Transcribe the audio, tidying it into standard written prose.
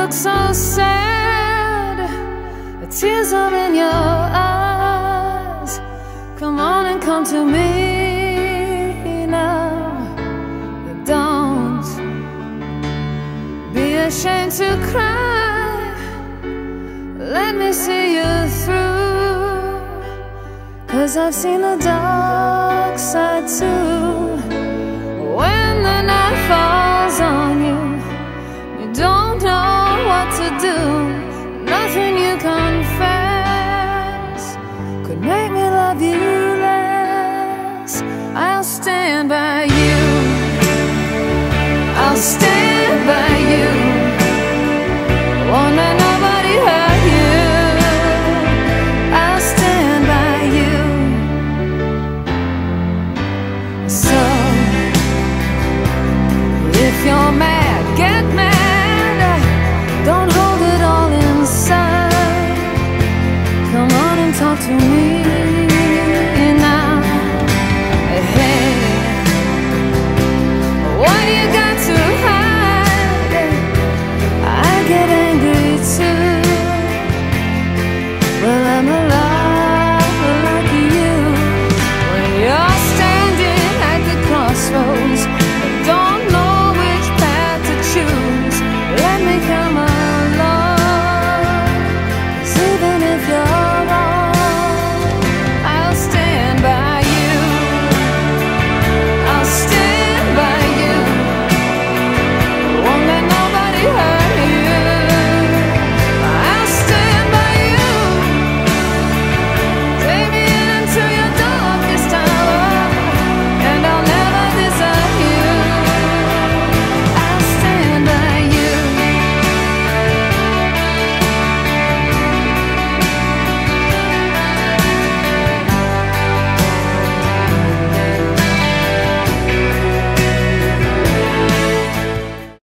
look so sad, the tears are in your eyes. Come on and come to me now. Don't be ashamed to cry. Let me see you through, 'cause I've seen the dark side too. When the night falls on you, you don't know what to do. Nothing you confess could make me love you less. I'll stand by you. I'll stand by you.